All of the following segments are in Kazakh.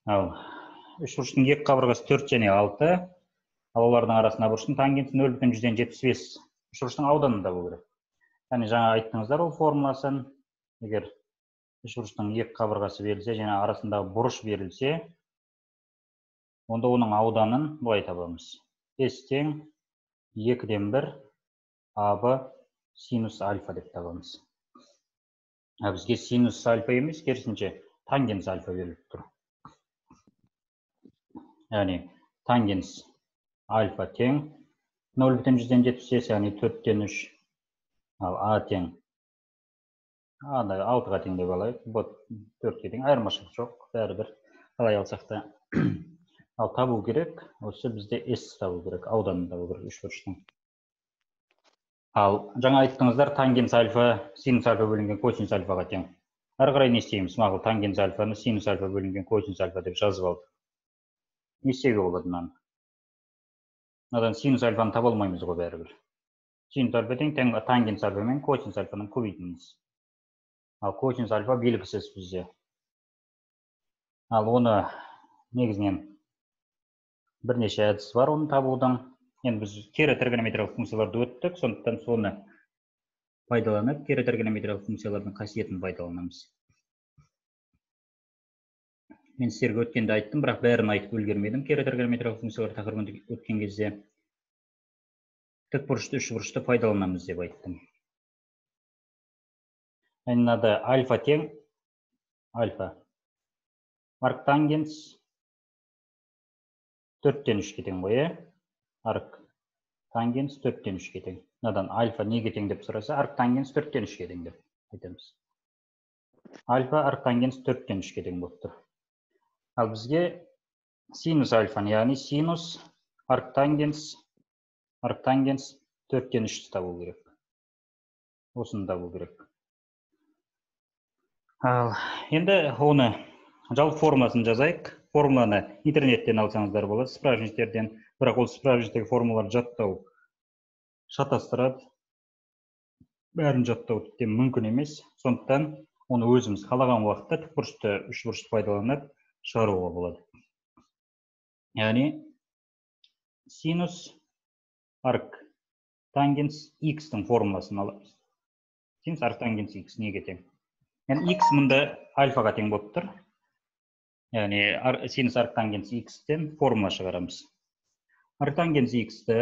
Ал үш бұрыштың екі қабырғасы 4 және 6, ал олардың арасында бұрыштың тангенті 0,175. Үш бұрыштың ауданында болу керек. Яғни жаңа айттыңыздар ол формуласын. Егер үш бұрыштың екі қабырғасы берілсе, және арасындағы бұрыш берілсе, онда оның ауданын былай табамыз. S тең 2-ден 1 AB синус альфа деп табамыз. Бізге синус альфа емес, керісінше тангенс альфа беріліп тұр. Яғни тангенс альфа тең 0,175, яғни 4-тен 3, ал А тең 6-ға тең деп алайық. Бұл 4-ке тең, айырмашылық жоқ, бәрібір қалай алсақ та. Ал табу керек, осы бізде S табу керек, ауданын табу керек үш бұрыштың. Ал жаңа айттыңыздар, тангенс альфа синус альфа бөлінген косинус альфаға тең. Әрі қарай не істейміз? Мақұл, тангенс альфаны синус альфа бөлінген косинус альфа деп жазып алдық. Не істеуге болады мынаны? Мынадан синус альфаны таба алмаймыз ғой бәрібір. Синус альфа тең тангенс альфа мен косинус альфаның көбейтініміз. Ал косинус альфа белгісіз бізде. Ал оны негізінен бірнеше әдіс бар оны табудың. Енді біз кері тригонометриялық функцияларды өттік, сондықтан соны пайдаланып, кері тригонометриялық функциялардың қасиетін пайдаланамыз. Мен сіздерге өткенде айттым, бірақ бәрін айтып үлгермедім. Кері тригонометриялық функциялар тақырыбында өткен кезде тік бұрышты, үш бұрышты пайдаланамыз деп айттым. Мынада альфа тең альфа арктангенс 4-тен 3-ке тең ғой, арктангенс 4-тен 3-ке тең. Мынадан альфа неге тең деп сұраса, арктангенс 4-тен 3-ке тең деп айтамыз. Альфа арктангенс 4-тен 3-ке тең болып тұр. Ал бізге синус альфаны, яғни синус арктангенс 4-тен 3 табу керек. Осыны табу керек. Ал енді оны жалпы формуласын жазайық. Формуланы интернеттен алсаңыздар болады, справочниктерден. Бірақ ол справочниктегі формулаларды жаттау шатастырады. Бәрін жаттау тіптен мүмкін емес. Сондықтан оны өзіміз қалаған уақытта тік бұрышты, үш бұрышты пайдаланып шығаруға болады. Яғни синус арктангенс x-тің формуласын аламыз. Синус арктангенс x неге тең? Яғни x мұнда альфаға тең болып тұр. Яғни синус арктангенс x-тен формула шығарамыз. Арктангенс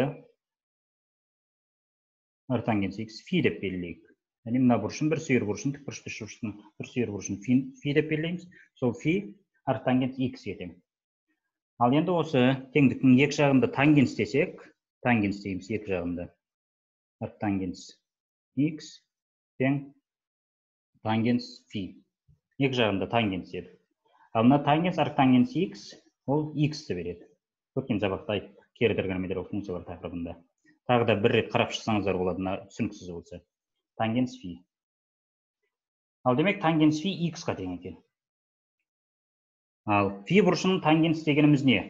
x фи деп белгілейік. Яғни мына бұрышын бір сүйір бұрышын, тік бұрышты үш бұрыштың бір сүйір бұрышын фи деп белгілейміз. Сол фи арктангенс x-ге тең. Ал енді осы теңдіктің екі жағында тангенс десек, тангенс дейміз екі жағында. Арктангенс x тең тангенс фи. Екі жағында тангенс еді. Ал мына тангенс арктангенс x ол x-ті береді. Өткен сабақта айттық, кері тригонометриялық функциялар тақырыбында. Тағы да бір рет қарап шықсаңыздар болады, түсініксіз болса. Тангенс фи. Ал демек тангенс фи x-ға тең екен. Ал фи бұрышының тангенс дегеніміз не?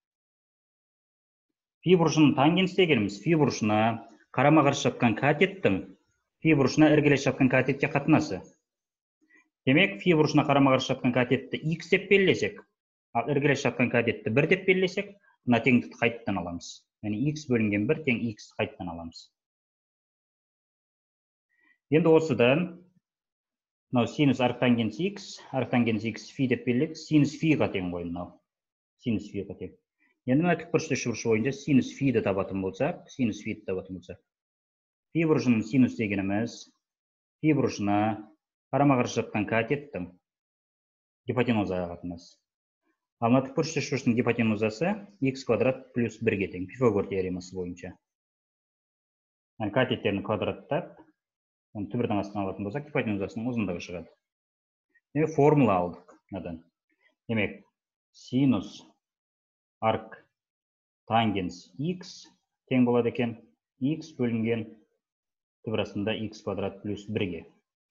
Фи бұрышының тангенс дегеніміз фи бұрышына қарама-қарсы жатқан катеттің фи бұрышына іргелес жатқан катетке қатынасы. Демек, фи бұрышына қарама-қарсы жатқан катетті x деп белгілесек, ал іргелес жатқан катетті 1 деп белгілесек, мына теңдікті қайтадан аламыз. Яғни x бөлінген 1 тең x қайтадан аламыз. Енді осыдан мынау синус арктангенс x фи деп белгіледік, синус фиға тең ғой мынау. Синус фиға тең. Енді мына тік бұрышты үш бұрыш бойынша синус фиді табатын болсақ, фи бұрышының синус дегеніміз фи бұрышына қарама-қарсы жатқан катеттің гипотенузаға қатынасы. Ал мына тік бұрышты үш бұрыштың гипотенузасы x квадрат плюс 1-ге тең, Пифагор теоремасы бойынша. Катеттерін квадраттап, оны түбірдің астына алатын болсақ, гипотенузасының ұзындығы шығады. Демек, формула алдық. Демек, синус арктангенс x тең болады екен, x бөлінген түбір астында x квадрат плюс 1-ге.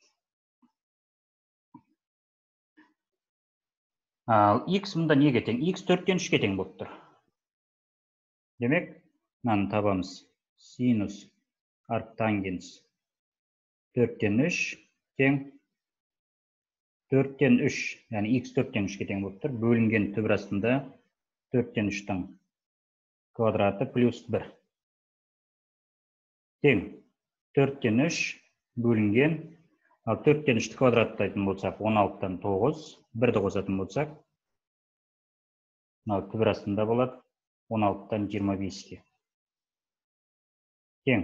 Ал x мұнда неге тең? X 4-тен 3-ке тең болып тұр. Демек, мынаны табамыз. Синус арктангенс 4-тен 3 тең 4-тен 3, яғни x 4-тен 3-ке тең болып тұр. Бөлінген түбір астында 4-тен 3-тің квадраты плюс 1. Тең 4-тен 3 бөлінген, ал 4-тен 3-ті квадраттайтын болсақ, 16-тан 9, 1-ді қосатын болсақ, түбір астында болады 16-тан 25-ке. Тең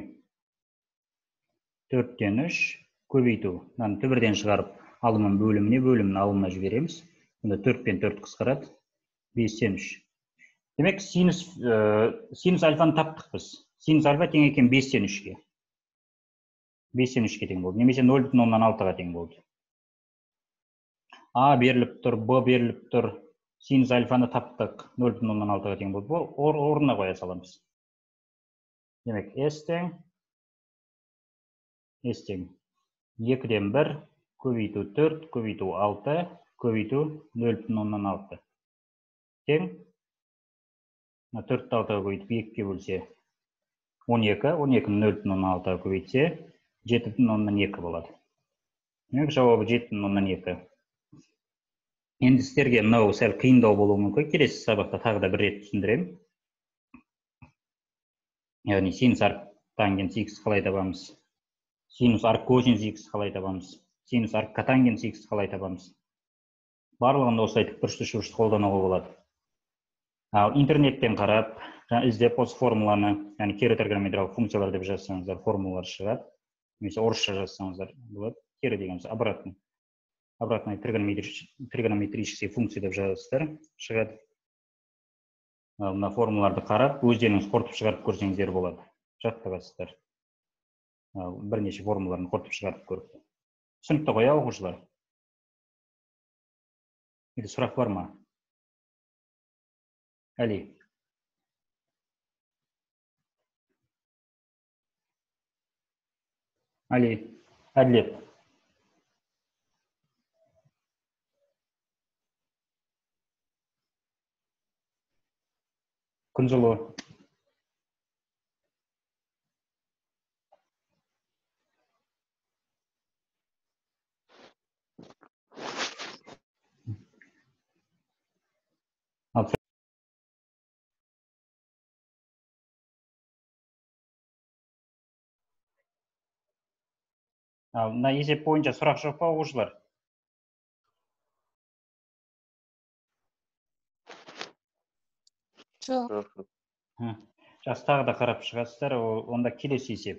4-тен 3 көбейту. Түбірден шығарып, алымын бөліміне, бөлімін алымына жібереміз. Бұнда 4 пен 4 қысқарады, 5-тен 3. Демек, синус альфаны таптық біз. Синус альфа тең екен 5-тен 3-ке. 5-тен 3-ке тең болды. Немесе 0,6-ға тең болды. А беріліп тұр, Б беріліп тұр. Синус альфаны таптық, 0,6-ға тең болды. Бұл орнына қоя саламыз. Демек, S тең 2-ден 1, көбейту 4, көбейту 6, көбейту 0,6. Тең 4-ті 6-ға көбейтіп 2-ке бөлсе 12, 12-ні 0,6-ға көбейтсе 7,2 болады. Демек, жауабы 7,2. Енді сіздерге мынау сәл қиындау болуы мүмкін. Келесі сабақта тағы да бір рет түсіндірем. Яғни синус арк тангенс x қалай табамыз? Синус арк косинус x қалай табамыз? Синус арк котангенс x қалай табамыз? Барлығында осылай тікбұрышты үшбұрышты қолдануға болады. Ал интернеттен қарап, іздеп осы формуланы, яғни кері тригонометриялық функциялар деп жазсаңыздар, формулалар шығады. Немесе орысша жазсаңыздар болады. Кері дегеніміз обратный. Обратный тригонометрические функции деп жазасыздар, шығады. Мына формулаларды қарап, өздеріңіз қорытып шығарып көрсеңіздер болады. Жаттығасыздар. Бірнеше формулаларын қорытып шығарып көріп. Түсінікті ғой, оқушылар? Или сұрақ бар ма? Әли. Әділет. Күнжылу. Мына есеп бойынша сұрақ жоқ па, оқушылар? Жоқ. Жақсы, тағы да қарап шығасыздар, онда келесі есеп.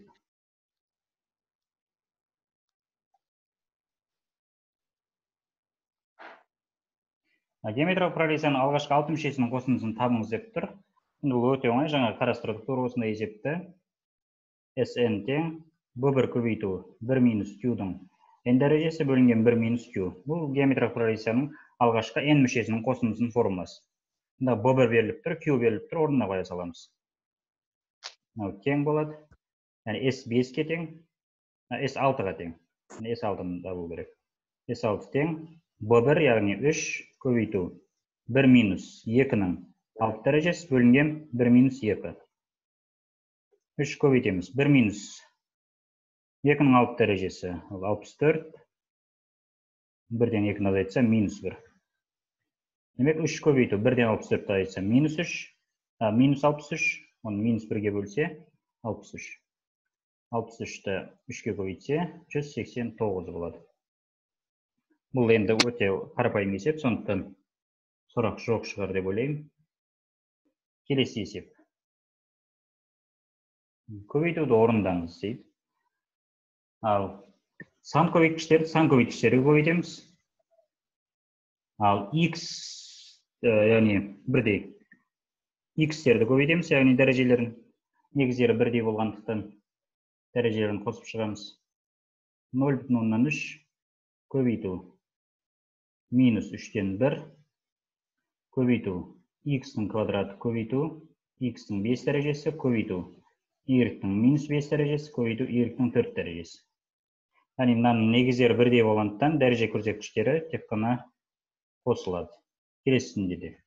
Геометриялық прогрессияның алғашқы 6 мүшесінің қосындысын табыңыз деп тұр. Бұл өте оңай, жаңа қарастырдық осындай есепті. Sn тең b1 көбейту 1 минус q-дің n дәрежесі бөлінген 1 минус q. Бұл геометриялық прогрессияның алғашқы n мүшесінің қосындысының формуласы. Мұнда b1 беріліп тұр, q беріліп тұр, орнына қоя саламыз. Тең болады. Яғни s5-ке тең, s6-ға тең. S6-ны табу керек. S6 тең b1, яғни 3 көбейту 1 минус 2-ның 6 дәрежесі бөлінген 1 минус 2. 3 көбейтеміз. 1 минус 2-ның 6 дәрежесі 64. 1-ден 2-ні азайтса минус 1. Демек 3 көбейту 1-ден 64 азайтса минус 3. Минус 63. Оны минус 1-ге бөлсе 63. 63-ті 3-ке көбейтсе 189 болады. Бұл енді өте қарапайым есеп, сондықтан сұрақ жоқ шығар деп ойлаймын. Келесі есеп. Көбейтуді орындаңыз дейді. Ал сан көбейткіштерді көбейтеміз. Ал x, яғни бірдей x-терді көбейтеміз, яғни дәрежелерін. Негіздері бірдей болғандықтан дәрежелерін қосып шығамыз. 0,3 көбейту минус 3-тен 1 көбейту x-ның квадраты көбейту x-ның 5 дәрежесі көбейту y-ның минус 5 дәрежесі көбейту y-ның 4 дәрежесі. Яғни мынаның негіздері бірдей болғандықтан дәреже көрсеткіштері тек қана қосылады. Келесісінде де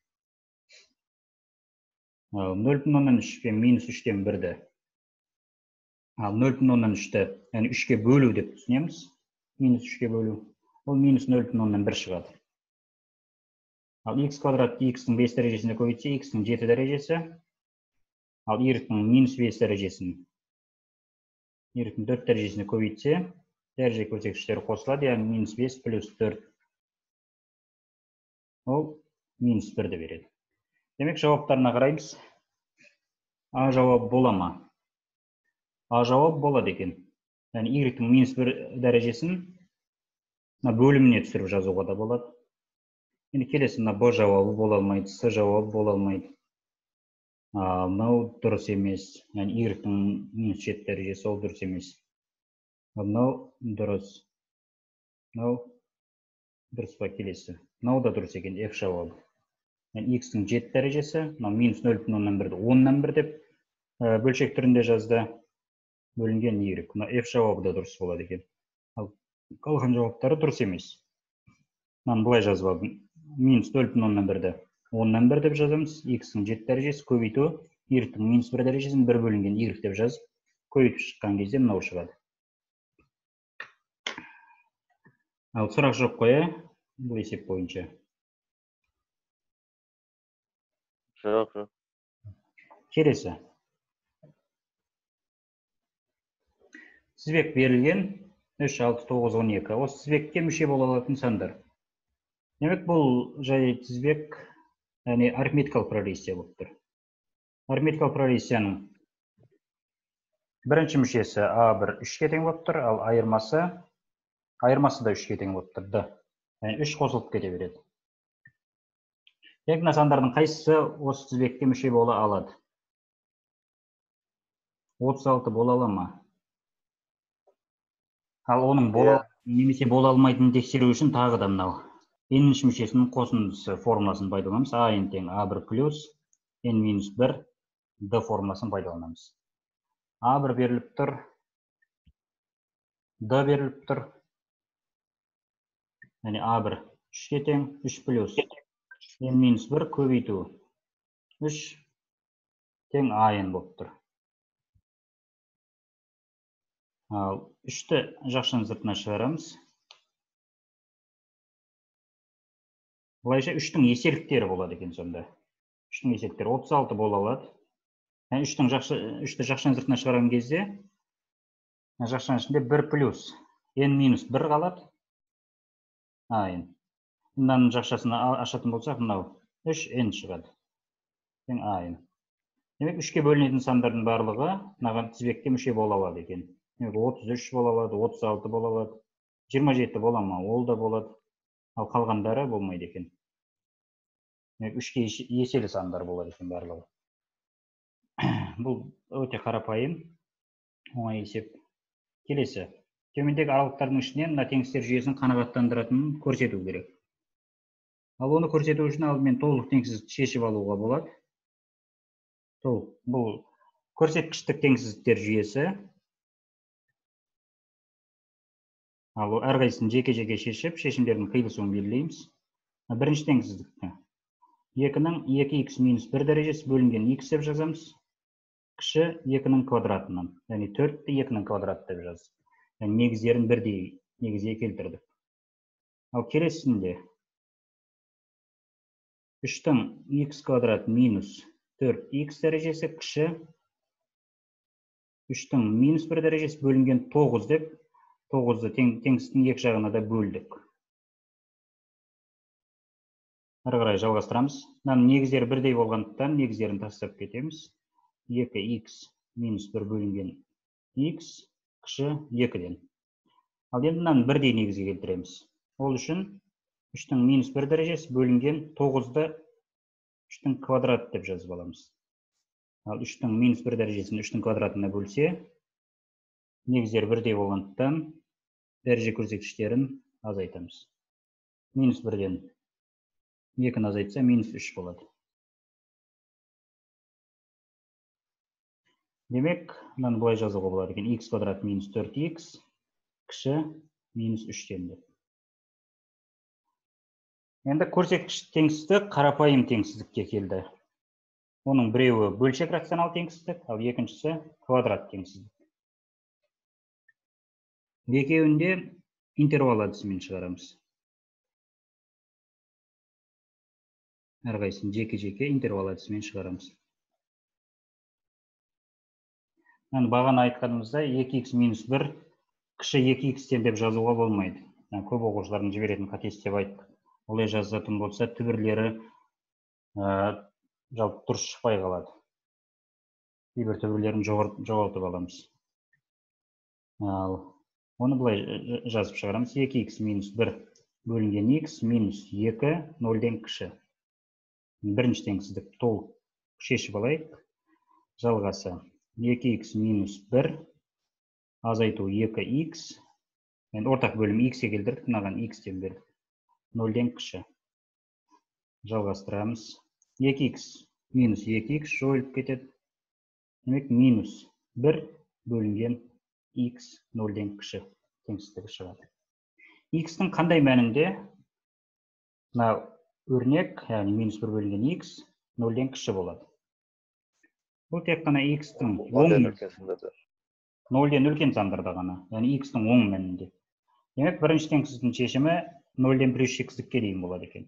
0,3 пен минус 3-тен 1-ді. Ал 0,3-ті, яғни 3-ке бөлу деп түсінеміз. Минус 3-ке бөлу. ол минус 0,1 шығады. Ал x квадрат x-тің 5 дәрежесіне көбейтсе, x-тің 7 дәрежесі, ал y-тің минус 5 дәрежесін y-тің 4 дәрежесіне көбейтсе, дәреже көрсеткіштері қосылады, яғни минус 5 плюс 4. Ол минус 1-ді береді. Демек, жауаптарына қараймыз. А жауап бола ма? А жауап болады екен. Яғни y-тің минус 1 дәрежесін бөліміне түсіріп жазуға да болады. Енді келесі Б жауабы бола алмайды, С жауабы бола алмайды. Мынау дұрыс емес. Яғни y-тің минус 7 дәрежесі ол дұрыс емес. Мынау дұрыс. Мынау дұрыс па келесі? Мынау да дұрыс екен, F жауабы. Яғни x-тің 7 дәрежесі, минус 0,1-ді 10-нан 1 деп бөлшек түрінде жазды. Бөлінген y. F жауабы да дұрыс болады екен. Ал қалған жауаптары дұрыс емес. Мен бұлай жазып алдым. Минус 0,1-ді 10-нан 1 деп жазамыз. X-тің 7 дәрежесі көбейту, y-тің минус 1 дәрежесін 1 бөлінген y деп жазып, көбейтіп шыққан кезде мынау шығады. Ал сұрақ жоқ қой, бұл есеп бойынша. Жоқ. Келесі. Тізбек берілген 3, 6, 9, 12. Осы тізбекке мүше бола алатын сандар. Демек, бұл жай тізбек, яғни арифметикалық прогрессия болып тұр. Арифметикалық прогрессияның бірінші мүшесі А1 3-ке тең болып тұр, ал айырмасы да 3-ке тең болып тұр. Д. Яғни 3 қосылып кете береді. Демек, мына сандардың қайсысы осы тізбекке мүше бола алады? 36 бола ала ма? Ал оның немесе бола алмайтынын тексеру үшін тағы да мынау. N-ші мүшесінің қосындысы формуласын пайдаланамыз. А-N тең А1 плюс N-1 D формуласын пайдаланамыз. А1 беріліп тұр, D беріліп тұр. Яғни А1 3-ке тең, 3 плюс N-1 көбейту 3 тең А-N болып тұр. Ал 3-ті жақшаның сыртына шығарамыз. Бұлайша 3-тің еселіктері болады екен сонда. 3-тің еселіктері 36 бола алады. 3-ті жақшаның сыртына шығарған кезде, жақшаның ішінде 1 плюс N-1 қалады. А-N. Мынаның жақшасын ашатын болсақ, мынау 3N шығады. Тең А-N. Демек, 3-ке бөлінетін сандардың барлығы мынаған тізбекке мүше бола алады екен. 33 бола алады, 36 бола алады, 27 бола ма, ол да болады. Ал қалғандары болмайды екен. 3-ке еселі сандар болады екен барлығы. Бұл өте қарапайым, оңай есеп. Келесі. Төмендегі аралықтардың ішінен мына теңестер жүйесін қанағаттандыратынын көрсету керек. Ал оны көрсету үшін алдымен толық теңсіздікті шешіп алуға болады. Бұл көрсеткіштік теңсіздіктер жүйесі. Ал әрқайсысын жеке-жеке шешіп, шешімдердің қиылысуын белгілейміз. Бірінші теңсіздікті 2-ның 2x минус 1 дәрежесі бөлінген x деп жазамыз. Кіші 2-ның квадратынан, яғни 4-ті 2-ның квадраты деп жаздық. Яғни негіздерін бірдей негізге келтірдік. Ал келесінде 3-тің x квадрат минус 4x дәрежесі кіші 3-тің минус 1 дәрежесі бөлінген 9 деп 9-ды теңсіздің екі жағына да бөлдік. Әрі қарай жалғастырамыз. Негіздері бірдей болғандықтан негіздерін тастап кетеміз. 2x минус 1 бөлінген x кіші 2-ден. Ал енді мынаны бірдей негізге келтіреміз. Ол үшін 3-тің минус 1 дәрежесі бөлінген 9-ды 3-тің квадраты деп жазып аламыз. Ал 3-тің минус 1 дәрежесін 3-тің квадратына бөлсе, негіздер бірдей болғандықтан дәреже көрсеткіштерін азайтамыз. Минус 1-ден 2-ні азайтса, минус 3 болады. Демек, мынаны былай жазуға болады екен. X квадрат минус 4x кіші минус 3-ден деп. Енді көрсеткіш теңсіздік қарапайым теңсіздікке келді. Оның біреуі бөлшек рационал теңсіздік, ал екіншісі квадрат теңсіздік. Екеуінде интервал әдісімен шығарамыз. Әрқайсысын жеке-жеке интервал әдісімен шығарамыз. Бағана айтқанымызда 2x минус 1 кіші 2x-тен деп жазуға болмайды. Көп оқушылардың жіберетін қатесі деп айттық. Олай жазатын болса, түбірлері жалпы дұрыс шықпай қалады. Кейбір түбірлерін жоғалтып аламыз. Ал оны былай жазып шығарамыз. 2x минус 1 бөлінген x минус 2 0-ден кіші. Бірінші теңсіздік толық шешіп алайық. Жалғасы 2x минус 1 азайту 2x. Ортақ бөлім x-е келдірдік, мынаған x-тен бердік. 0-ден кіші. Жалғастырамыз. 2x минус 2x жойылып кетеді. Демек, минус 1 бөлінген x 0-ден кіші теңсіздігі шығады. X-тің қандай мәнінде? Мына өрнек, яғни минус 1 бөлінген x 0-ден кіші болады. Бұл тек қана x-тің 0-ден үлкен сандарда ғана, яғни x-тің оң мәнінде. Демек, бірінші теңсіздіктің шешімі 0-ден плюс x-дікке дейін болады екен.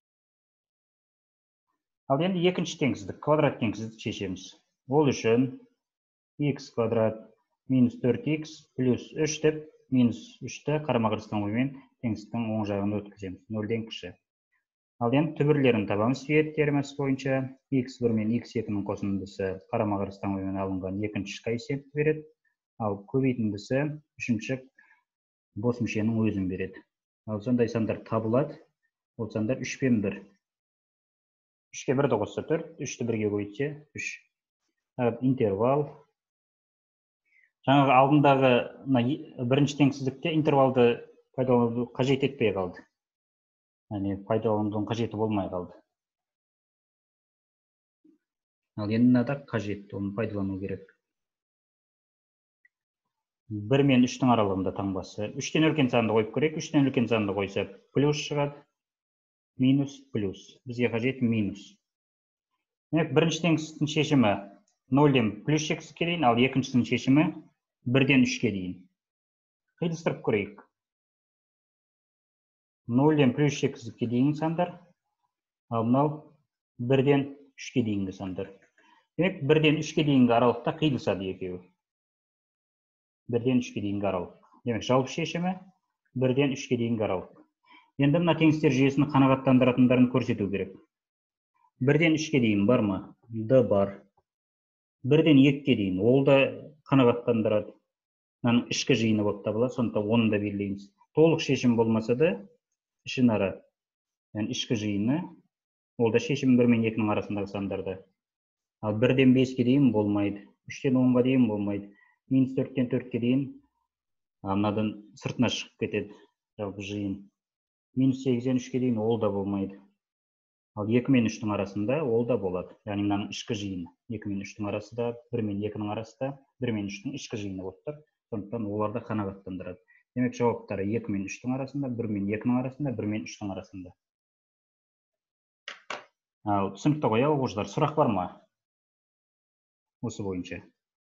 Ал енді екінші теңсіздік, квадрат теңсіздікті шешеміз. Ол үшін x квадрат минус 4x плюс 3 деп, минус 3-ті қарама-қарсы оймен теңсіздіктің оң жағына өткіземіз, 0-ден кіші. Ал енді түбірлерін табамыз Виет теоремасы бойынша. x1 мен x2-нің қосындысы қарама-қарсы оймен алынған екінші коэффициентті береді. Ал көбейтіндісі үшінші бос мүшенің өзін береді. Ал сондай сандар табылады. Ол сандар 3 пен 1. 3-ке 1-ді қосса 4, 3-ті 1-ге көбейтсе 3. Интервал. Жаңағы алдындағы бірінші теңсіздікте интервалды пайдалануды қажет етпей қалды. Яғни пайдаланудың қажеті болмай қалды. Ал енді мынада қажет, оны пайдалану керек. 1 мен 3-тің аралығында таңбасы. 3-тен үлкен санды қойып көрейік. 3-тен үлкен санды қойса плюс шығады. Минус, плюс. Бізге қажет минус. Бірінші теңсіздіктің шешімі 0-ден плюс x-ке дейін, ал екіншісінің шешімі 1-ден 3-ке дейін. Қиылыстырып көрейік. 0-ден плюс x-ке дейінгі сандар, ал мынау 1-ден 3-ке дейінгі сандар. Демек, 1-ден 3-ке дейінгі аралықта қиылысады екеуі. 1-ден 3-ке дейінгі аралық. Демек, жалпы шешімі 1-ден 3-ке дейінгі аралық. Енді мына теңсіздіктер жүйесін қанағаттандыратындарын көрсету керек. 1-ден 3-ке дейін бар ма? D бар. 1-ден 2-ке дейін ол да қанағаттандырады. Мынаның ішкі жиыны болып табылады, сондықтан оны да белгілейміз. Толық шешім болмаса да ішінара, яғни ішкі жиыны, ол да шешім 1 мен 2-нің арасындағы сандарда. Ал 1-ден 5-ке дейін болмайды, 3-тен 10-ға дейін болмайды, минус 4-тен 4-ке дейін мынадан сыртына шығып кетеді жалпы жиын. Минус 8-ден 3-ке дейін ол да болмайды. Ал 2 мен 3-тің арасында ол да болады. Яғни мынаның ішкі жиыны. 2 мен 3-тің арасында, 1 мен 2-нің арасында, 1 мен 3-тің ішкі жиыны болып тұр. Сондықтан оларды қанағаттандырады. Демек, жауаптары 2 мен 3-тің арасында, 1 мен 2-нің арасында, 1 мен 3-тің арасында. Ал түсінікті ғой, оқушылар, сұрақ бар ма? Осы бойынша.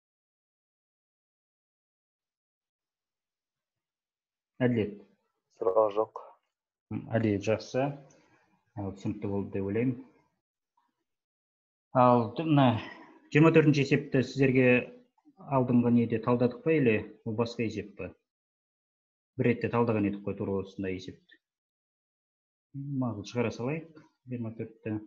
Әділет. Сұрақ жоқ. Әділет жақсы. Түсінікті болды деп ойлаймын. Ал 24-ші есепті сіздерге алдыңғы неде талдадық па, или ол басқа есеп па? Бір ретте талдаған едік қой тура осындай есепті. Мақұл, шығара салайық 24-ті.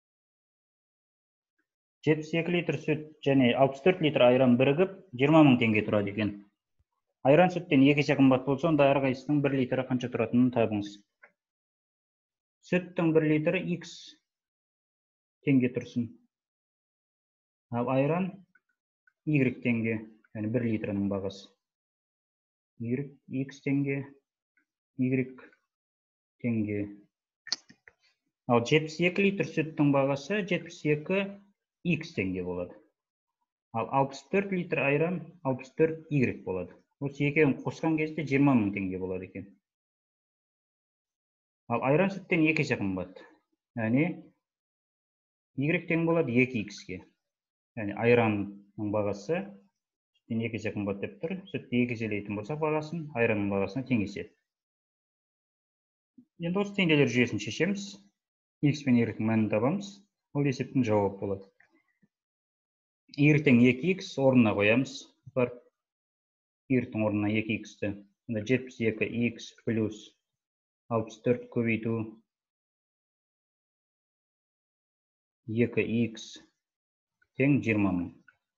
72 литр сүт және 64 литр айран бірігіп 20 000 теңге тұрады екен. Айран сүттен 2 есе қымбат болса, онда әрқайсысының 1 литрі қанша тұратынын табыңыз. Сүттің 1 литрі x теңге тұрсын. Ал айран y теңге, яғни 1 литрінің бағасы. X теңге, y теңге. Ал 72 литр сүттің бағасы 72 x теңге болады. Ал 64 литр айран 64 y болады. Осы екеуін қосқан кезде 20 000 теңге болады екен. Ал айран сүттен 2 есе қымбат. Яғни y тең болады 2x-ге. Яғни айранның бағасы сүттен 2 есе қымбат деп тұр. Сүтті 2 еселейтін болсақ бағасын, айранның бағасына теңеседі. Енді осы теңдеулер жүйесін шешеміз. X пен Y мәнін табамыз. Ол есептің жауабы болады. Y-тің 2x орнына қоямыз. Y-тің орнына 2x-ті. 72x плюс 64 көбейту 2x тең 20 мың.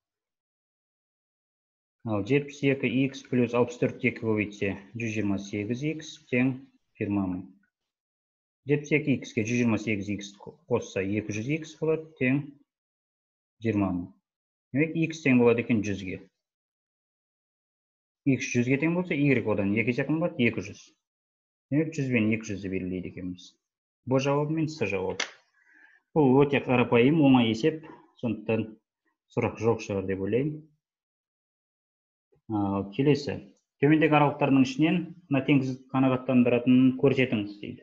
Ал 72x плюс 64 2 көбейтсе 128x тең 20 мың. 72x'ке 128x қосса 200x болады, тең 20 мың. Демек, x тең болады екен 100-ге. X 100-ге тең болса, y одан 2 есе жақын болады, 200. Демек, 100 бен 200-ді белгілейді екенбіз. Бұл жауап мен С жауап. Бұл өте қарапайым, оңай есеп, сондықтан сұрақ жоқ шығар деп ойлаймын. Келесі. Төмендегі аралықтардың ішінен мына теңсіздікті қанағаттандыратынын көрсетіңіз дейді.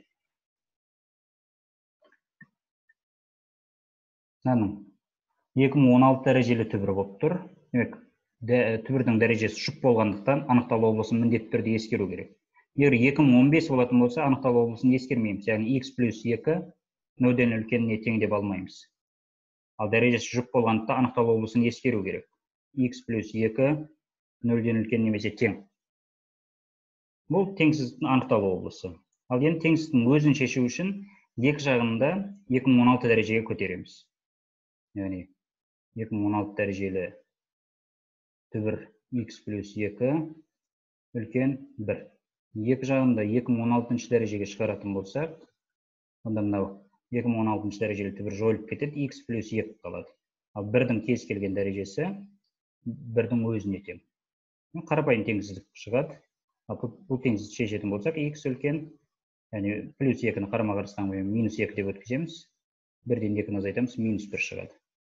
Мынаның 2016 дәрежелі түбірі болып тұр. Демек, түбірдің дәрежесі жұп болғандықтан анықталу облысын міндетті түрде ескеру керек. Егер 2015 болатын болса, анықталу облысын ескермейміз. Яғни x плюс 2 нөлден үлкеніне тең деп алмаймыз. Ал дәрежесі жұп болғандықтан анықталу облысын ескеру керек. x плюс 2 нөлден үлкен немесе тең. Бұл теңсіздіктің анықталу облысы. Ал енді теңсіздіктің өзін шешу үшін екі жағында 2016 дәрежеге көтереміз. Яғни 2016 дәрежелі түбір x плюс 2 үлкен 1. Екі жағында 2016 дәрежеге шығаратын болсақ, онда мынау 2016 дәрежелі түбір жойылып кетеді, x плюс 2 қалады. Ал 1-дің кез келген дәрежесі 1-дің өзіне тең. Қарапайым теңсіздік шығады. Бұл теңсіздікті шешетін болсақ, x үлкен, яғни плюс 2-ні қарама-қарсыдан минус 2 деп өткіземіз. 1-ден 2-ні азайтамыз, минус 1 шығады.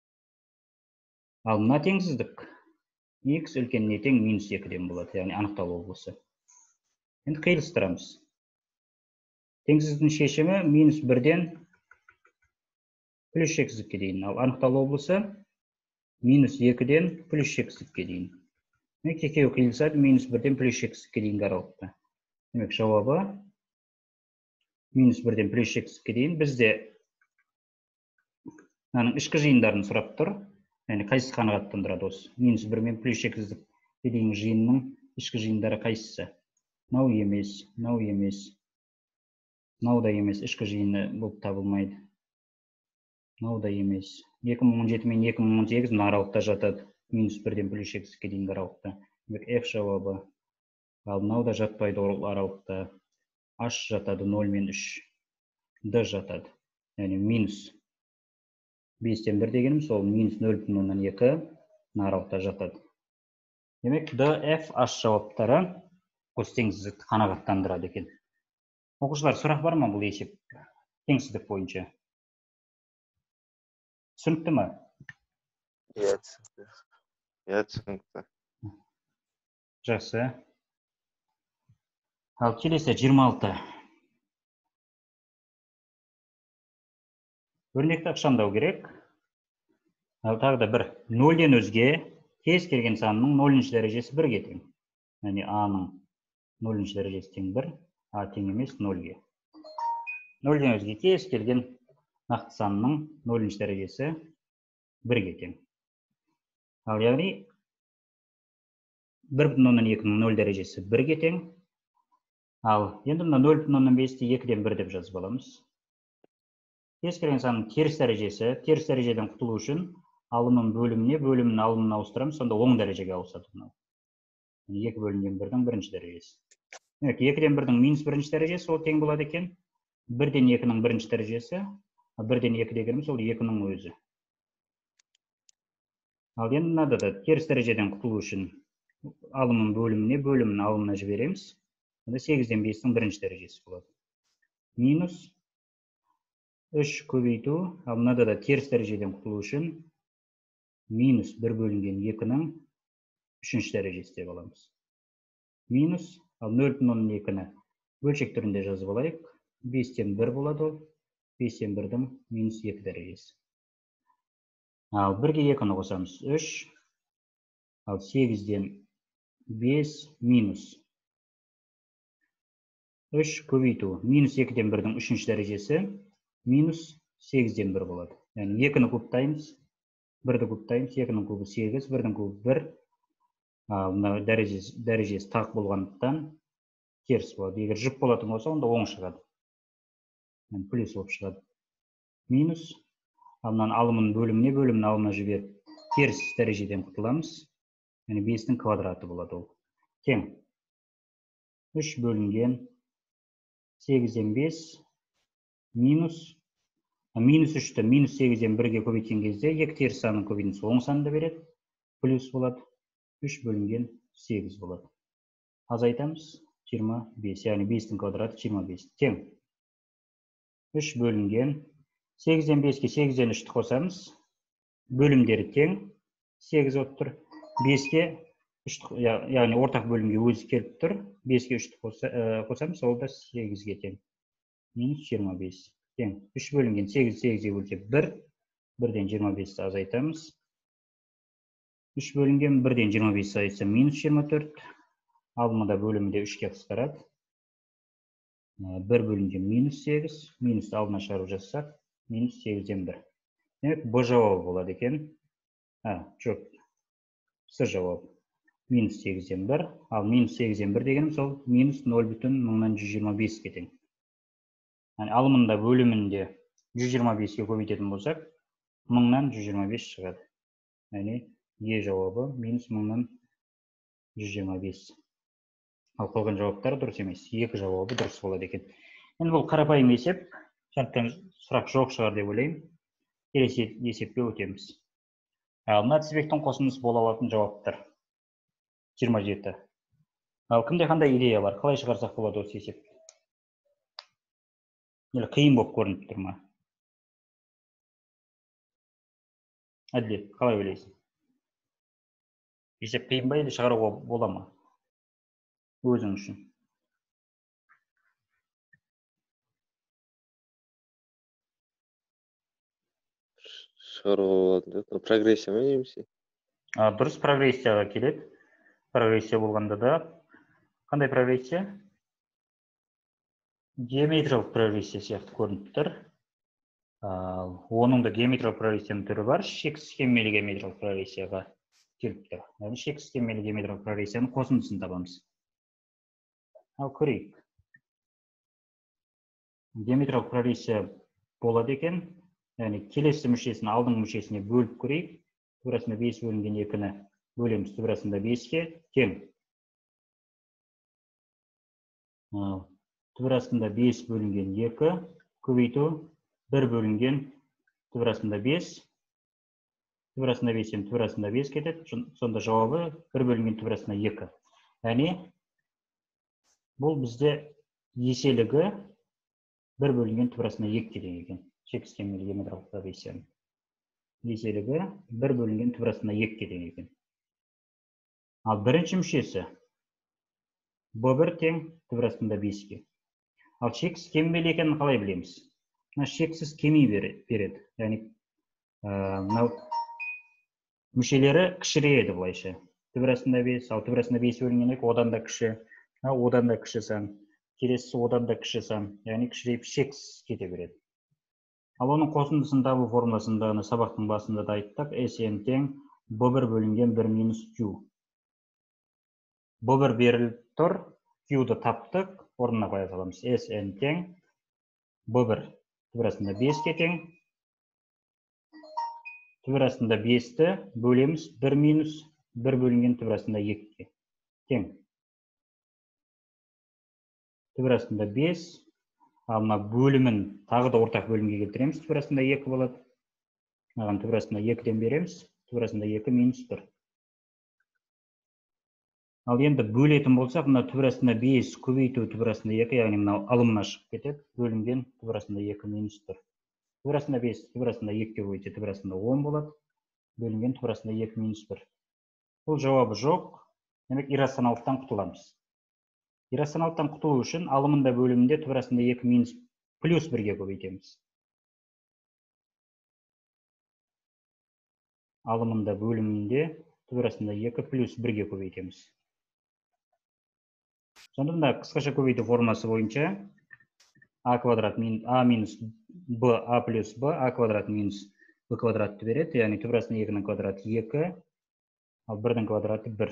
Ал мына теңсіздік x үлкеніне тең минус 2-ден болады, яғни анықталу облысы. Енді қиылыстырамыз. Теңсіздіктің шешімі минус 1-ден плюс x-ге дейін, ал анықталу облысы минус 2-ден плюс x-ге дейін. Екеуі қиылысады минус 1-ден плюс x-ге дейінгі аралықта. Демек, жауабы минус 1-ден плюс x-ге дейін. Бізде ішкі жиындарын сұрап тұр. Яғни қайсысы қанағаттандырады осы? Минус 1 мен плюс x-ге дейінгі жиынның ішкі жиындары қайсысы? Мынау емес, мынау емес. Мынау да емес, ішкі жиыны болып табылмайды. Мынау да емес. 2017 мен 2018 мына аралықта жатады. Минус 1-ден плюс x-ге дейінгі аралықта. F жауабы. Ал мынау да жатпайды аралықта. H жатады 0 мен 3. D жатады. Яғни минус 5-тен 1 дегеніміз, ол минус 0,2 мына аралықта жатады. Демек, D, F, H жауаптары осы теңсіздікті қанағаттандырады екен. Оқушылар, сұрақ бар ма бұл есеп? Теңсіздік бойынша. Түсінікті ме? Түсінікті. Жақсы. Ал келесі 26. Өрнекті ықшамдау керек. Ал тағы да бір 0-ден өзге кез келген санның 0-ші дәрежесі 1-ге тең. Яғни A-ның 0-ші дәрежесі тең 1, A тең емес 0-ге. 0-ден өзге кез келген нақты санның 0-ші дәрежесі 1-ге тең. Ал яғни 1,2-ның 0 дәрежесі 1-ге тең. Ал енді мына 0,5-ті 2-ден 1 деп жазып аламыз. Кез келген санның теріс дәрежеден құтылу үшін алымын бөліміне, бөлімін алымына ауыстырамыз, сонда оң дәрежеге ауысады. 2 бөлінген 1-дің 1-ші дәрежесі. 2-ден 1-дің минус 1-ші дәрежесі ол тең болады екен. 1-ден 2-ның 1-ші дәрежесі, 1-ден 2 дегеніміз ол 2-ның өзі. Ал енді мынада да теріс дәрежеден құтылу үшін алымын бөліміне, бөлімін алымына жібереміз. 8-ден 5-дің 1-ші дәрежесі болады. Минус 3 көбейту, ал мынада да теріс дәрежеден құтылу үшін минус 1 бөлінген 2-ның 3-ші дәрежесі деп аламыз. Минус, ал 0,2-ні бөлшек түрінде жазып алайық. 5-тен 1 болады ол. 5-тен 1-дің минус 2 дәрежесі. Ал 1-ге 2-ні қосамыз 3. Ал 8-ден 5 минус 3 көбейту. Минус 2-ден 1-дің 3-ші дәрежесі минус 8-ден 1 болады. Яғни 2-ні кубтаймыз, 1-ді кубтаймыз, 2-ның кубы 8, 1-дің кубы 1. Мына дәрежесі тақ болғандықтан теріс болады. Егер жұп болатын болса, онда оң шығады. Плюс болып шығады. Минус. Мынаны алымын бөліміне, бөлімін алымына жіберіп, теріс дәрежеден құтыламыз. Яғни 5-дің квадраты болады ол. Тең. 3 бөлінген 8-ден 5 минус 3-ті минус 8-ден 1-ге көбейткен кезде 2 теріс санын көбейтіндісі оң санды береді. Плюс болады. 3 бөлінген 8 болады. Азайтамыз 25. Яғни 5-дің квадраты 25. Тең. 3 бөлінген 8-ден 5-ке 8-ден 3-ті қосамыз. Бөлімдері тең. 8 болып тұр. 5-ке, яғни ортақ бөлімге өзі келіп тұр. 5-ке 3-ті қосамыз, ол да 8-ге тең. Минус 25. Тең. 3 бөлінген 8-8-ге бөлсе 1. 1-ден 25-ті азайтамыз. 3 бөлінген 1-ден 25-ті азайтса минус 24. Алымында бөлімінде 3-ке қысқарады. 1 бөлінген минус 8. Минус алдына шығару жасақ. Минус 8-ден 1. Демек, Б жауабы болады екен. Жоқ. С жауабы. Минус 8-ден 1. Ал минус 8-ден 1 дегенім сол минус 0,125-ге тең. Алымында бөлімінде 125-ге көбейтетін болсақ, 1000-нан 125 шығады. Яғни Е жауабы минус 1000-нан 125. Ал қойған жауаптар дұрыс емес. 2 жауабы дұрыс болады екен. Енді бұл қарапайым есеп. Сондықтан сұрақ жоқ шығар деп ойлаймын. Келесі есепке өтеміз. Мына тізбектің қосындысы бола алатын жауаптар 27. Ал кімде қандай идея бар? Қалай шығарсақ болады осы есеп? Или қиын болып көрініп тұр ма? Әділет, қалай ойлайсың? Есеп қиын ба, или шығаруға бола ма? Өзің үшін. Шығаруға болады. Прогрессия ма немесе? Дұрыс, прогрессияға келеді. Прогрессия болғанда да. Қандай прогрессия? Геометриялық прогрессия сияқты көрініп тұр. Оның да геометриялық прогрессияның түрі бар. Шексіз кемелі геометриялық прогрессияға келіп тұр. Яғни шексіз кемелі геометриялық прогрессияның қосындысын табамыз. Ал көрейік. Геометриялық прогрессия болады екен. Яғни келесі мүшесін алдыңғы мүшесіне бөліп көрейік. Түбірасында 5 бөлінген 2-ні бөлеміз түбірасында 5-ке тең. Түбірасында 5 бөлінген 2 көбейту 1 бөлінген түбірасында 5. Түбірасында 5-тен түбірасында 5 кетеді. Сонда жауабы 1 бөлінген түбірасында 2. Яғни бұл бізде еселігі 1 бөлінген түбірасында 2 деген екен. Шексіз кемелі геометриялық прогрессияның. Еселігі 1 бөлінген түбірасында 2 деген екен. Ал бірінші мүшесі B1 тең түбірасында 5-ке. Ал шексіз кемелі екенін қалай білеміз? Шексіз кеми береді. Яғни мүшелері кішірейеді бұлайша. Түбірасында 5, ал түбірасында 5 бөлінген 2 одан да кіші, одан да кіші сан, келесі одан да кіші сан, яғни кішірейіп шексіз кете береді. Ал оның қосындысын табу формуласында сабақтың басында да айттық. Sn тең B1 бөлінген 1 минус Q. B1 беріліп тұр, Q-ды таптық, орнына қоя саламыз. Sn тең B1 түбірасында 5-ке тең. Түбірасында 5-ті бөлеміз 1 минус 1 бөлінген түбірасында 2-ке тең. Түбірасында 5. Ал мына бөлімін тағы да ортақ бөлімге келтіреміз. Түбірасында 2 болады. Маған түбірасында 2-ден береміз. Түбірасында 2 минус 1. Ал енді бөлетін болсақ, мына түбірасында 5 көбейту түбірасында 2, яғни мына алымына шығып кетеді. Бөлінген түбірасында 2 минус 1. Түбірасында 5, түбірасында 2-ке көбейтсе түбірасында 10 болады. Бөлінген түбірасында 2 минус 1. Бұл жауабы жоқ. Демек, иррационалдықтан құтыламыз. Иррационалдықтан құтылу үшін алымында бөлімінде түбірасында 2 минус плюс 1-ге көбейтеміз. Алымында бөлімінде түбірасында 2 плюс 1-ге көбейтеміз. Сонда мына қысқаша көбейту формуласы бойынша а квадрат а минус б а плюс б а квадрат минус б квадратты береді, яғни түп астында 2-ның квадраты 2, ал 1-дің квадраты 1.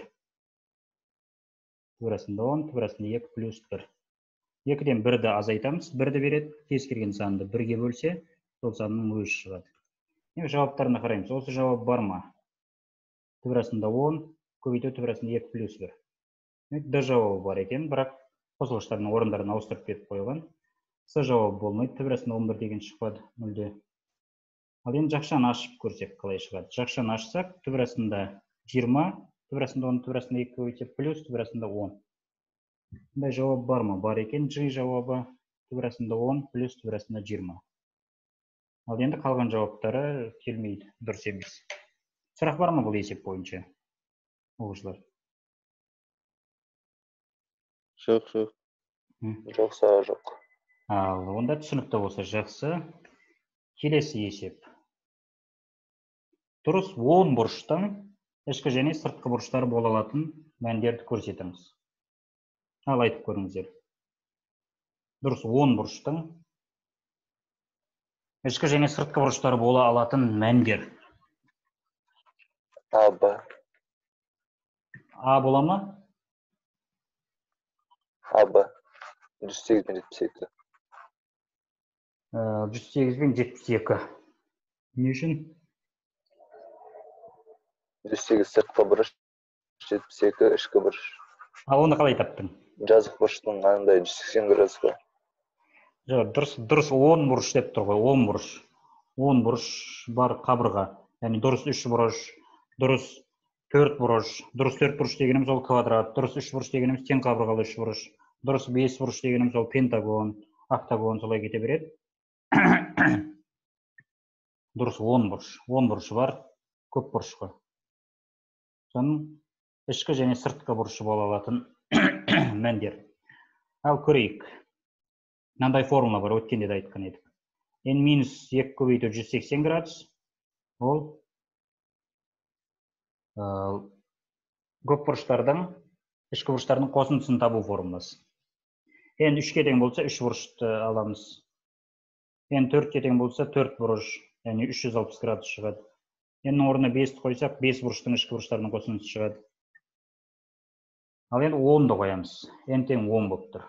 Түп астында 10, түп астында 2 плюс 1. 2-ден 1-ді азайтамыз, 1-ді береді, кез келген санды 1-ге бөлсе, сол санның өзі шығады. Жауаптарына қараймыз. Осы жауап бар ма? Түп астында 10, көбейту түп астында 2 плюс 1. Д жауабы бар екен, бірақ қосылғыштардың орындарын ауыстырып кетіп қойған. С жауабы болмайды, түп астында 11 деген шықпады, 0-де. Ал енді жақшаны ашып көрсек қалай шығады. Жақшаны ашсақ, түп астында 20, түп астында 10, түп астында 2 көбейтсе плюс түп астында 10. Бұндай жауап бар ма? Бар екен. G жауабы түп астында 10 плюс түп астында 20. Ал енді қалған жауаптары келмейді, дұрыс емес. Сұрақ бар ма бұл есеп бойынша? Оқушылар. Жоқ. Жоқ, саға жоқ. Ал онда түсінікті болса жақсы. Келесі есеп. Дұрыс 10 бұрыштың ішкі және сыртқы бұрыштары бола алатын мәндерді көрсетіңіз. Ал айтып көріңіздер. Дұрыс 10 бұрыштың ішкі және сыртқы бұрыштары бола алатын мәндер. АБ. А бола ма? АБ. 108 пен 72. 108 пен 72. Не үшін? 108 сыртқы бұрыш, 72 ішкі бұрыш. А оны қалай таптың? Жазық бұрыштың аңдай 180 градус бар. Жоқ, дұрыс 10 бұрыш деп тұр ғой, 10 бұрыш. 10 бұрыш бар қабырға. Яғни дұрыс 3 бұрыш, дұрыс 4 бұрыш. Дұрыс 4 бұрыш дегеніміз ол квадрат, дұрыс 3 бұрыш дегеніміз тең қабырғалы 3 бұрыш. Дұрыс 5 бұрыш дегеніміз ол пентагон, октагон, солай кете береді. Дұрыс 10 бұрыш. 10 бұрышы бар, көп бұрышқа. Соның ішкі және сыртқы бұрышы бола алатын мәндер. Ал көрейік. Мынандай формула бар, өткенде де айтқан едік. n-2 көбейту 180 градус. Ол көп бұрыштардың, ішкі бұрыштардың қосындысын табу формуласы. n3-ке тең болса 3 бұрышты аламыз. n4-ке тең болса 4 бұрыш, яғни 360 градус шығады. n-нің орнына 5-ті қойсақ, 5 бұрыштың ішкі бұрыштарының қосындысы шығады. Ал енді 10-ды қоямыз. n тең 10 болып тұр.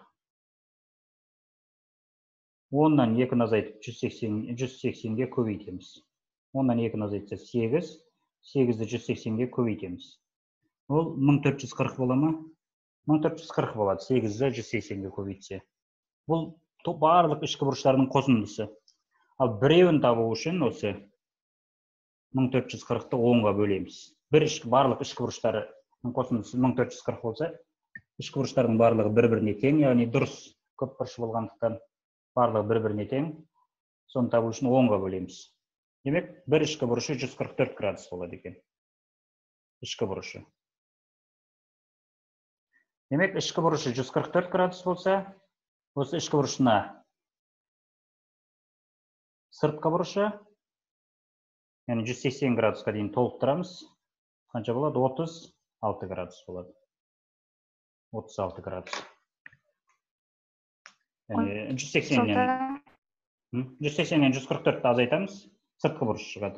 10-нан 2-ні азайтып 180-ге көбейтеміз. 10-нан 2-ні азайтса 8, 8-ді 180-ге көбейтеміз. Ол 1440 бола ма? 1440 болады, 8-ді 180-ге көбейтсе. Бұл барлық ішкі бұрыштарының қосындысы. Ал біреуін табу үшін осы 1440-ты 10-ға бөлеміз. Барлық ішкі бұрыштарының қосындысы 1440 болса, ішкі бұрыштардың барлығы бір-біріне тең, яғни дұрыс көп бұрыш болғандықтан барлығы бір-біріне тең. Соны табу үшін 10-ға бөлеміз. Демек, бір ішкі бұрышы 144 градус болады екен. Ішкі бұрышы. Демек, ішкі бұрышы 144 градус болса, осы ішкі бұрышына сыртқы бұрышы, яғни 180 градусқа дейін толықтырамыз. Қанша болады? 36 градус болады. 36 градус. Яғни 180-нен 144-ті азайтамыз, сыртқы бұрыш шығады.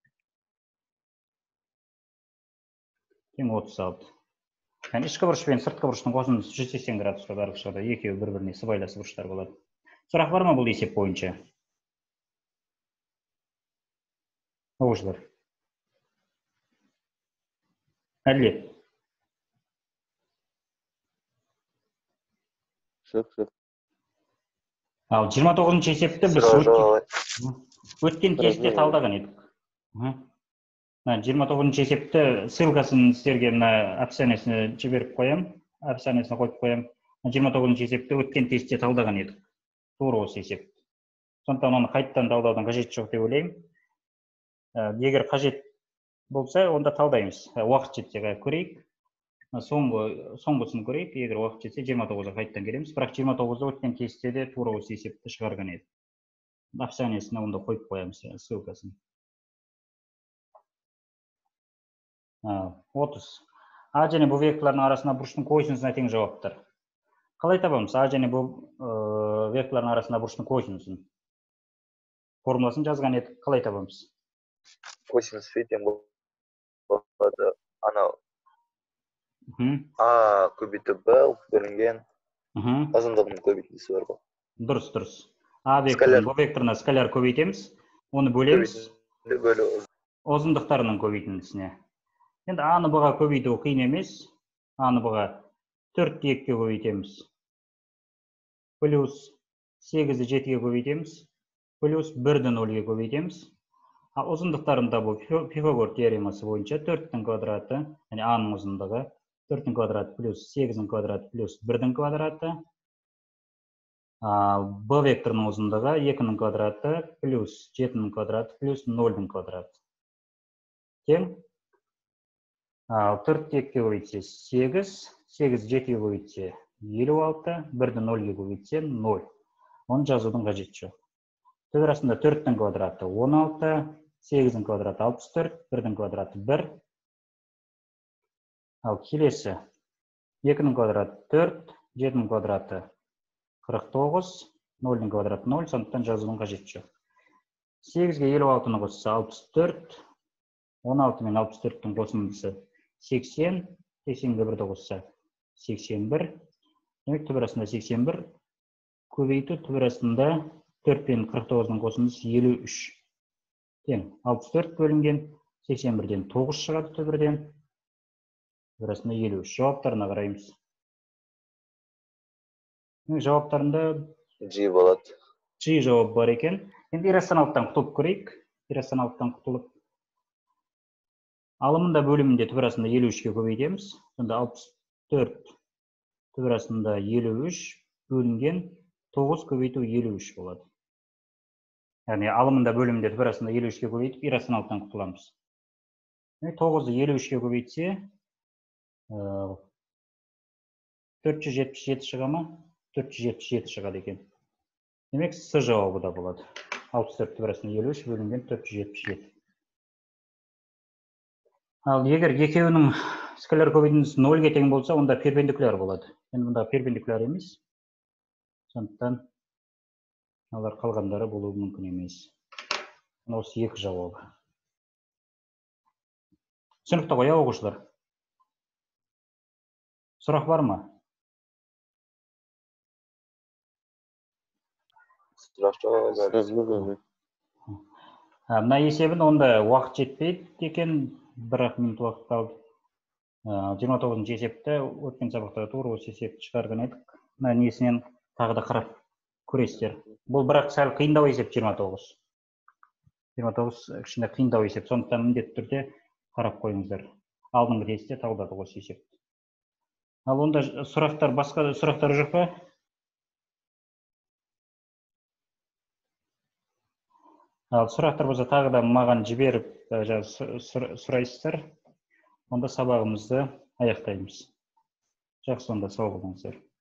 Тең 36. Яғни ішкі бұрыш пен сыртқы бұрыштың қосындысы 180 градусқа барып шығады. Екеуі бір-біріне сыбайлас бұрыштар болады. Сұрақ бар ма бұл есеп бойынша? Оқушылар. Әділет. Жоқ. Ал 29-шы есепті біз өткен тестте талдаған едік. 29-шы есепті ссылкасын сіздерге мына описаниесіне жіберіп қоям, описаниесіне қойып қоям. 29-шы есепті өткен тестте талдаған едік. Тура осы есеп. Сондықтан оны қайттан талдаудың қажеті жоқ деп ойлаймын. Егер қажет болса, онда талдаймыз. Уақыт жетсе көрейік. Соңғысын көрейік. Егер уақыт жетсе 29-ға қайттан келеміз. Бірақ 29-да өткен тестте де тура осы есепті шығарған еді. Описаниесіне онда қойып қоямыз ссылкасын. 30. А және Б векторларының арасында бұрыштың косинусына тең жауаптар. Қалай табамыз? А және Б векторлардың арасында бұрыштың косинусын. Формуласын жазған едік. Қалай табамыз? Косинус фи тең болады. Анау Мгм. А көбейту Б бөлінген Мгм. ұзындығының көбейтіндісі бар ғой. Дұрыс. А векторын, Скаляр Б векторына скаляр көбейтеміз. Оны бөлеміз көбейтінді бөлу ұзындықтарының көбейтіндісіне. Енді А-ны Б-ға көбейту қиын емес. А-ны Б-ға 4-ті 2-ге көбейтеміз. Плюс 8-ді 7-ге көбейтеміз. Плюс 1-ді 0-ге көбейтеміз. Ұзындықтарын табу Пифагор теоремасы бойынша 4-тің квадраты, яғни А-ның ұзындығы 4-тің квадраты плюс 8-дің квадраты плюс 1-дің квадраты. Б векторының ұзындығы 2-ның квадраты плюс 7-ның квадраты плюс 0-дің квадраты. Тең 4-ті 2-ге көбейтсе 8, 8-ді 7-ге көбейтсе 56, 1-ді 0-ге көбейтсе 0. Оны жазудың қажеті жоқ. Төбе арасында 4-тің квадраты 16, 8-дің квадраты 64, 1-дің квадраты 1. Ал келесі 2-ның квадраты 4, 7-дің квадраты 49, 0-дің квадраты 0, сондықтан жазудың қажеті жоқ. 8-ге 56-ны қосса 64, 16 мен 64-тің қосындысы 80, 80-ге 1-ді қосса 81. Демек, төбе арасында 81 көбейту төбе арасында 4 пен 49-ның қосындысы 53. Тең 64 бөлінген 81-ден 9 шығады төбірден. Төбе арасында 53. Жауаптарына қараймыз. Жауаптарында G болады. G жауап бар екен. Енді иррационалдықтан құтылып көрейік. Иррационалдықтан құтылып. Алымында бөлімінде төбе арасында 53-ге көбейтеміз. Сонда 64 төбе арасында 53 бөлінген 9 көбейту 53 болады. Яғни алымында бөлімінде төбе арасында 53-ге көбейтіп, иррационалдықтан құтыламыз. 9-ды 53-ге көбейтсе 477 шыға ма? 477 шығады екен. Демек, С жауабы да болады. 64 төбе арасында 53 бөлінген 477. Ал егер екеуінің скаляр көбейтіндісі 0-ге тең болса, онда перпендикуляр болады. Енді мұнда перпендикуляр емес. Сондықтан алар қалғандары болуы мүмкін емес. Осы екі жауабы. Түсінікті ғой, оқушылар? Сұрақ бар ма? Сұрақ жоқ. Мына есебін онда уақыт жетпейді екен, 1 минут уақыт қалды. 29-ның есепті өткен сабақта тура осы есепті шығарған едік. Мына несінен тағы да қарап көресіздер. Бұл бірақ сәл қиындау есеп 29. 29 кішкене қиындау есеп. Сондықтан міндетті түрде қарап қойыңыздар. Алдыңғы тестте табылады осы есеп. Ал онда сұрақтар, басқа сұрақтар жоқ па? Ал сұрақтар болса тағы да маған жіберіп сұрайсыздар. Онда сабағымызды аяқтаймыз. Жақсы, онда сау болыңыздар.